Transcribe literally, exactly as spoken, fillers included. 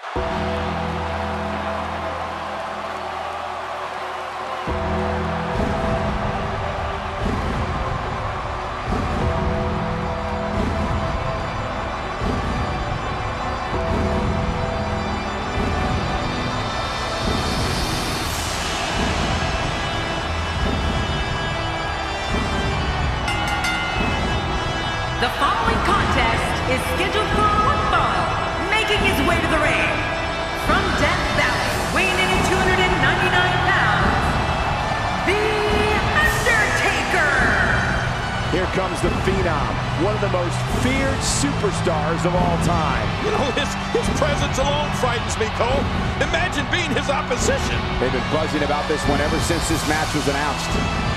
The following contest is scheduled for one fall, making his way to the ring. From Death Valley, weighing in at two hundred ninety-nine pounds, The Undertaker! Here comes the Phenom, one of the most feared superstars of all time. You know, his, his presence alone frightens me, Cole. Imagine being his opposition. They've been buzzing about this one ever since this match was announced.